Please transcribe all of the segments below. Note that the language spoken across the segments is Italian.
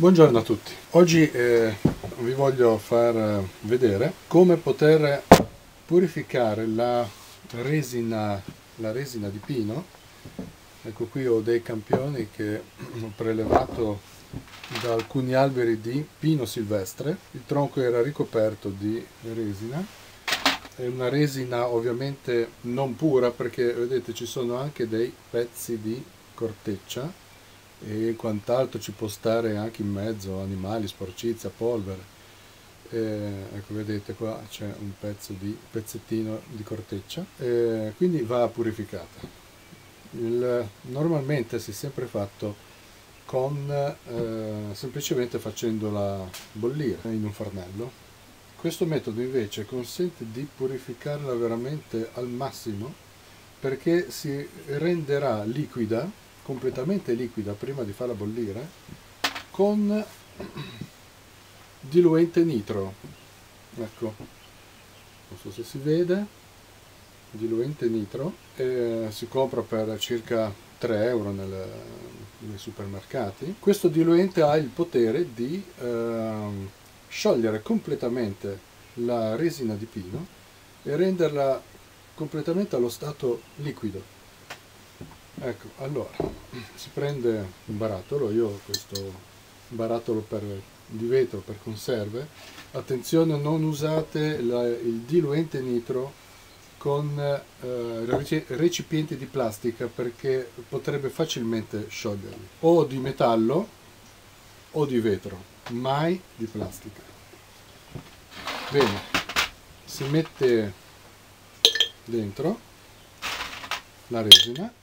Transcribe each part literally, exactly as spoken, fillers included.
Buongiorno a tutti. Oggi eh, vi voglio far vedere come poter purificare la resina, la resina di pino. Ecco, qui ho dei campioni che ho prelevato da alcuni alberi di pino silvestre. Il tronco era ricoperto di resina. È una resina ovviamente non pura, perché vedete ci sono anche dei pezzi di corteccia e quant'altro ci può stare anche in mezzo, animali, sporcizia, polvere. Eh, ecco, vedete qua c'è un pezzo di pezzettino di corteccia, eh, quindi va purificata. Il, normalmente si è sempre fatto con eh, semplicemente facendola bollire in un fornello. Questo metodo invece consente di purificarla veramente al massimo, perché si renderà liquida, completamente liquida prima di farla bollire, con diluente nitro. Ecco, non so se si vede, diluente nitro, eh, si compra per circa tre euro nel, nei supermercati. Questo diluente ha il potere di eh, sciogliere completamente la resina di pino e renderla completamente allo stato liquido. Ecco, allora si prende un barattolo, io ho questo barattolo per, di vetro per conserve. Attenzione, non usate la, il diluente nitro con eh, recipienti di plastica, perché potrebbe facilmente scioglierli, o di metallo o di vetro, mai di plastica. Bene, si mette dentro la resina.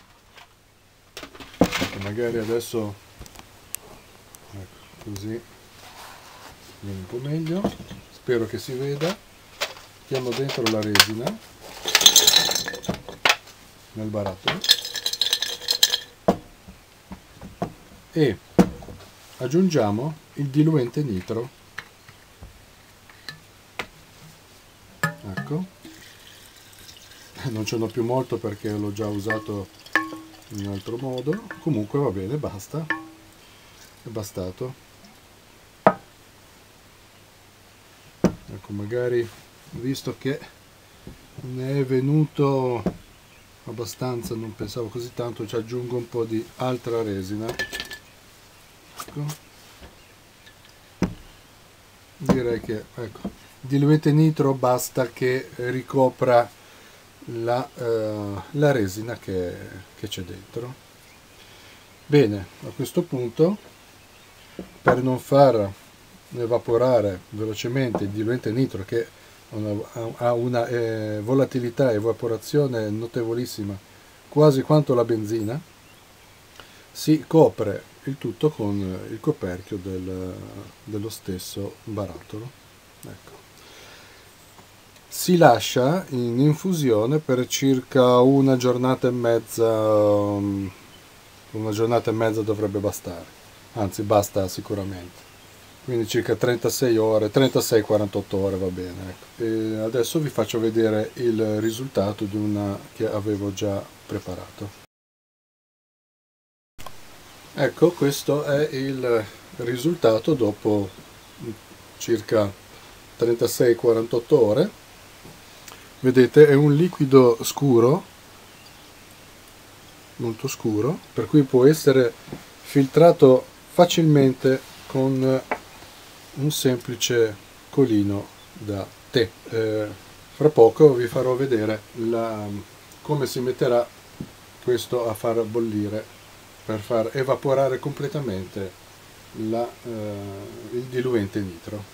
Magari adesso, ecco, così viene un po' meglio, spero che si veda. Mettiamo dentro la resina nel barattolo e aggiungiamo il diluente nitro. Ecco, non ce n'ho più molto perché l'ho già usato in un altro modo, comunque va bene, basta, è bastato. Ecco, magari visto che ne è venuto abbastanza, non pensavo così tanto, ci aggiungo un po' di altra resina. Ecco, direi che, ecco, diluente nitro basta che ricopra La, uh, la resina che, che c'è dentro. Bene, a questo punto, per non far evaporare velocemente il diluente nitro, che una, ha una eh, volatilità e evaporazione notevolissima, quasi quanto la benzina, si copre il tutto con il coperchio del, dello stesso barattolo. Ecco. Si lascia in infusione per circa una giornata e mezza, una giornata e mezza dovrebbe bastare, anzi basta sicuramente, quindi circa trentasei ore, trentasei quarantotto ore va bene. Ecco. E adesso vi faccio vedere il risultato di una che avevo già preparato. Ecco, questo è il risultato dopo circa trentasei quarantotto ore. Vedete, è un liquido scuro, molto scuro, per cui può essere filtrato facilmente con un semplice colino da tè. Eh, fra poco vi farò vedere la, come si metterà questo a far bollire per far evaporare completamente la, eh, il diluente nitro.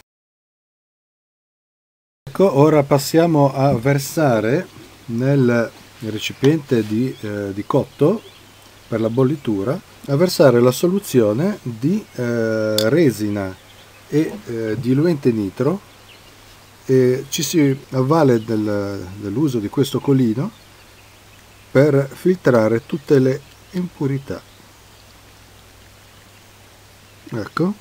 Ecco, ora passiamo a versare nel recipiente di, eh, di cotto per la bollitura, a versare la soluzione di eh, resina e eh, diluente nitro, e ci si avvale del, dell'uso di questo colino per filtrare tutte le impurità. Ecco,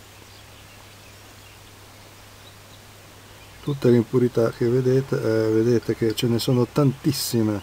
tutte le impurità che vedete, eh, vedete che ce ne sono tantissime,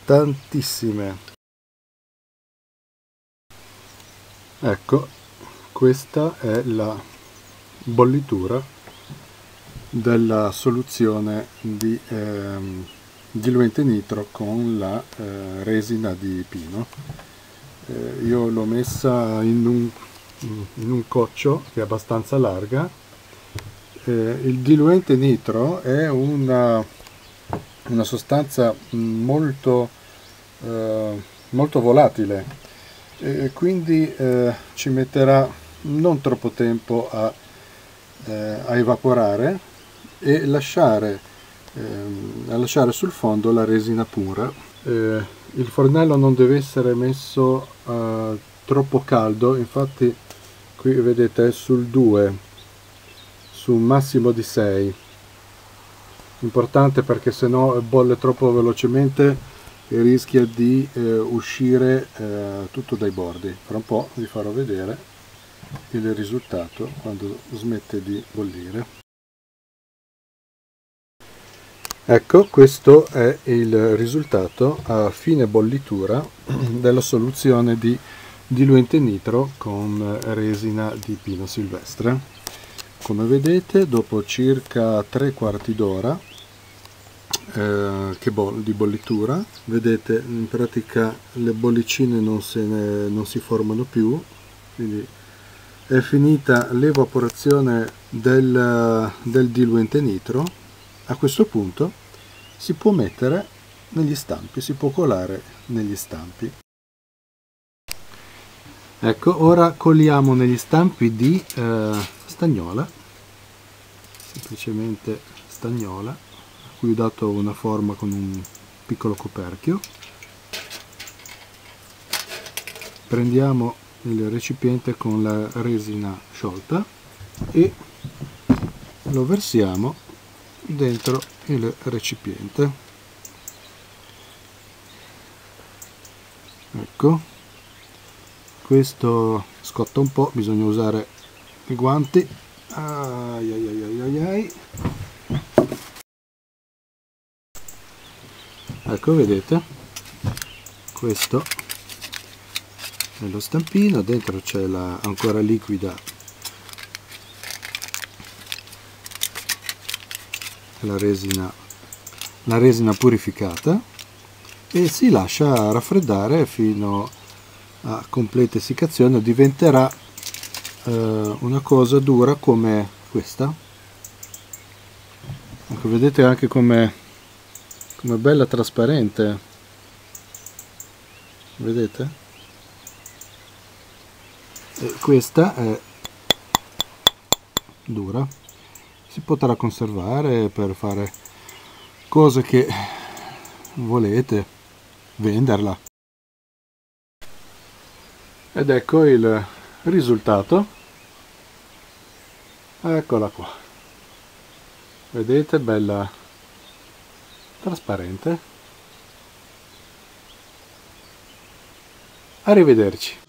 tantissime. Ecco, questa è la bollitura della soluzione di ehm, diluente nitro con la eh, resina di pino. Eh, io l'ho messa in un, in un coccio che è abbastanza larga. Eh, il diluente nitro è una, una sostanza molto, eh, molto volatile e quindi eh, ci metterà non troppo tempo a, eh, a evaporare e lasciare, eh, a lasciare sul fondo la resina pura. Eh, il fornello non deve essere messo eh, troppo caldo, infatti qui vedete è sul due, su un massimo di sei. Importante perché se no bolle troppo velocemente e rischia di eh, uscire eh, tutto dai bordi. Fra un po' vi farò vedere il risultato quando smette di bollire. Ecco, questo è il risultato a fine bollitura della soluzione di diluente nitro con resina di pino silvestre. Come vedete, dopo circa tre quarti d'ora eh, che boll di bollitura, vedete in pratica le bollicine non, se ne, non si formano più, quindi è finita l'evaporazione del, del diluente nitro. A questo punto si può mettere negli stampi, si può colare negli stampi. Ecco, ora coliamo negli stampi di eh, stagnola, semplicemente stagnola, a cui ho dato una forma con un piccolo coperchio. Prendiamo il recipiente con la resina sciolta e lo versiamo dentro il recipiente. Ecco, questo scotta un po', bisogna usare i guanti. Ai ai ai ai ai. Ecco, vedete, questo è lo stampino, dentro c'è la ancora liquida la resina, la resina purificata, e si lascia raffreddare fino a completa essiccazione. Diventerà eh, una cosa dura come questa. Ecco, vedete anche come come bella trasparente, vedete? E questa è dura. Si potrà conservare per fare cose che volete, venderla. Ed ecco il risultato. Eccola qua. Vedete, bella trasparente. Arrivederci.